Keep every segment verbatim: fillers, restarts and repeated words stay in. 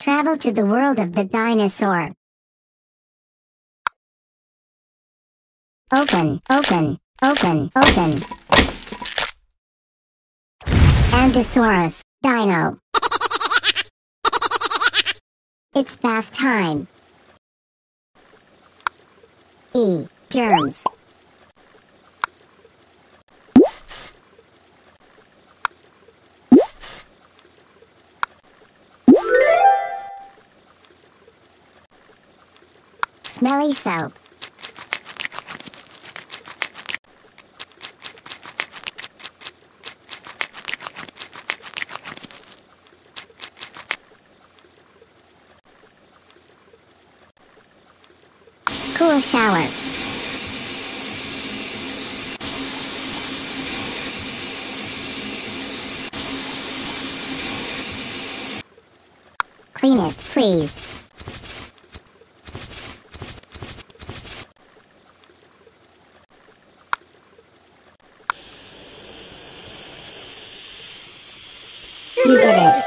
Travel to the world of the dinosaur. Open, open, open, open. Andosaurus, Dino. It's bath time. E. Germs. Smelly soap. Cool shower. Clean it, please. You did it.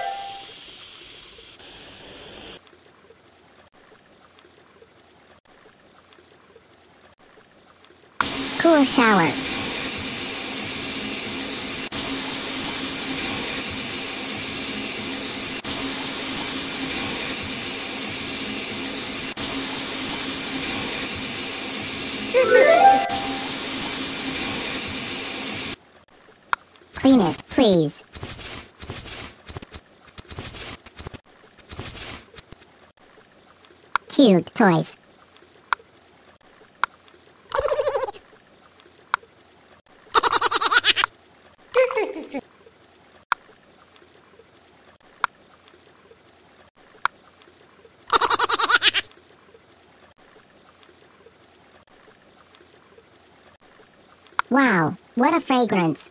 Cool shower. Clean it, please. Cute toys. Wow, what a fragrance.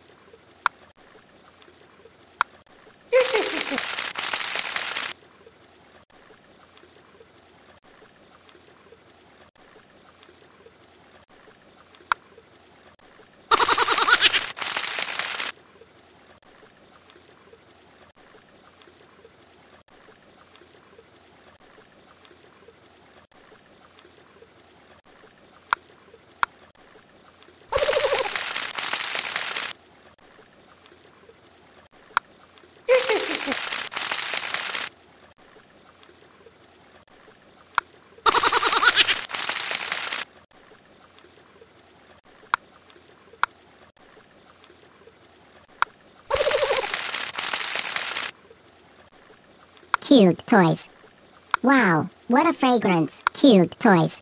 Cute toys. Wow, what a fragrance. Cute toys.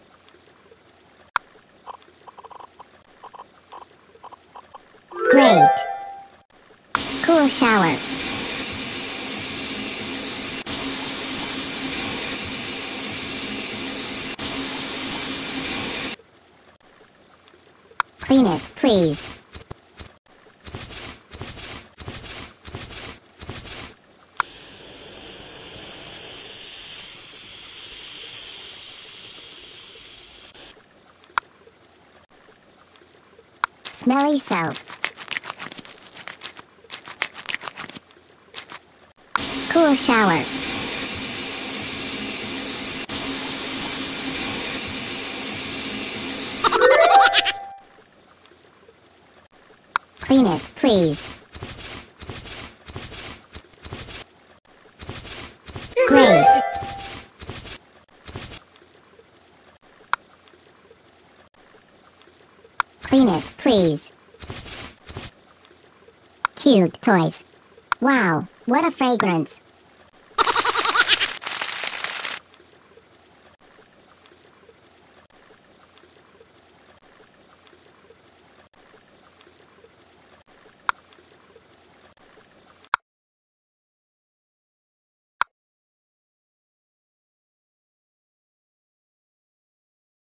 Great. Cool shower. Clean it, please. Smelly soap. Cool shower. Clean it, please. Great. Clean it, please. Cute toys. Wow, what a fragrance.